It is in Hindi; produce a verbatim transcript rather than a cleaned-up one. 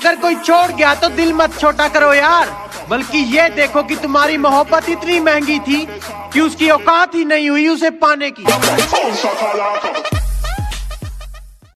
अगर कोई छोड़ गया तो दिल मत छोटा करो यार, बल्कि ये देखो कि तुम्हारी मोहब्बत इतनी महंगी थी कि उसकी औकात ही नहीं हुई उसे पाने की।